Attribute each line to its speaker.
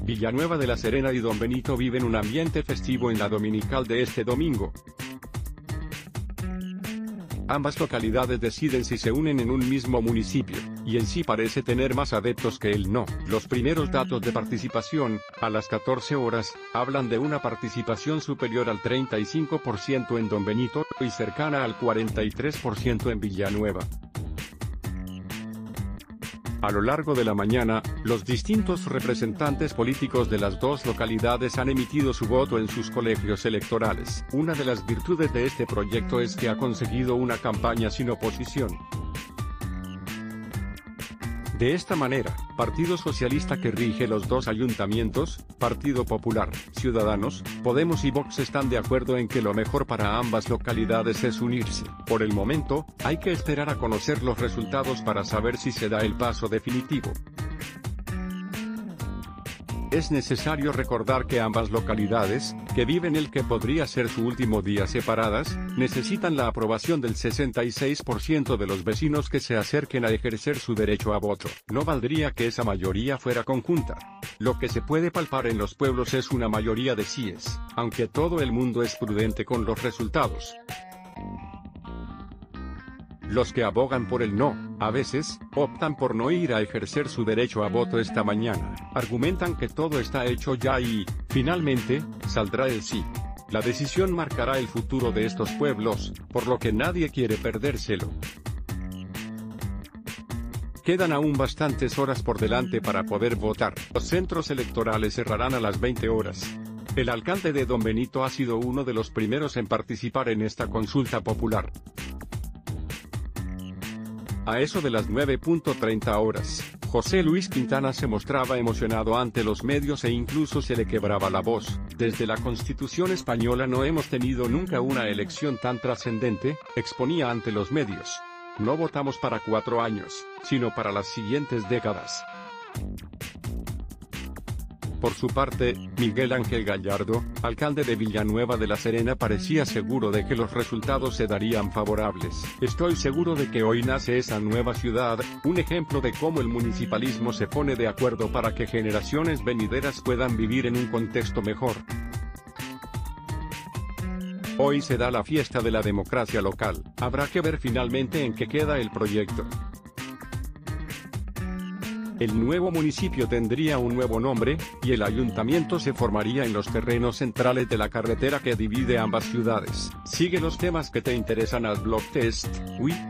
Speaker 1: Villanueva de la Serena y Don Benito viven un ambiente festivo en la dominical de este domingo. Ambas localidades deciden si se unen en un mismo municipio, y el sí parece tener más adeptos que el no. Los primeros datos de participación, a las 14 horas, hablan de una participación superior al 35% en Don Benito, y cercana al 43% en Villanueva. A lo largo de la mañana, los distintos representantes políticos de las dos localidades han emitido su voto en sus colegios electorales. Una de las virtudes de este proyecto es que ha conseguido una campaña sin oposición. De esta manera, Partido Socialista, que rige los dos ayuntamientos, Partido Popular, Ciudadanos, Podemos y Vox están de acuerdo en que lo mejor para ambas localidades es unirse. Por el momento, hay que esperar a conocer los resultados para saber si se da el paso definitivo. Es necesario recordar que ambas localidades, que viven el que podría ser su último día separadas, necesitan la aprobación del 66% de los vecinos que se acerquen a ejercer su derecho a voto. No valdría que esa mayoría fuera conjunta. Lo que se puede palpar en los pueblos es una mayoría de síes, aunque todo el mundo es prudente con los resultados. Los que abogan por el no, a veces, optan por no ir a ejercer su derecho a voto esta mañana. Argumentan que todo está hecho ya y, finalmente, saldrá el sí. La decisión marcará el futuro de estos pueblos, por lo que nadie quiere perdérselo. Quedan aún bastantes horas por delante para poder votar. Los centros electorales cerrarán a las 20 horas. El alcalde de Don Benito ha sido uno de los primeros en participar en esta consulta popular. A eso de las 9:30 horas, José Luis Quintana se mostraba emocionado ante los medios e incluso se le quebraba la voz. Desde la Constitución española no hemos tenido nunca una elección tan trascendente, exponía ante los medios. No votamos para 4 años, sino para las siguientes décadas. Por su parte, Miguel Ángel Gallardo, alcalde de Villanueva de la Serena, parecía seguro de que los resultados se darían favorables. Estoy seguro de que hoy nace esa nueva ciudad, un ejemplo de cómo el municipalismo se pone de acuerdo para que generaciones venideras puedan vivir en un contexto mejor. Hoy se da la fiesta de la democracia local, habrá que ver finalmente en qué queda el proyecto. El nuevo municipio tendría un nuevo nombre, y el ayuntamiento se formaría en los terrenos centrales de la carretera que divide ambas ciudades. Sigue los temas que te interesan al blog Test.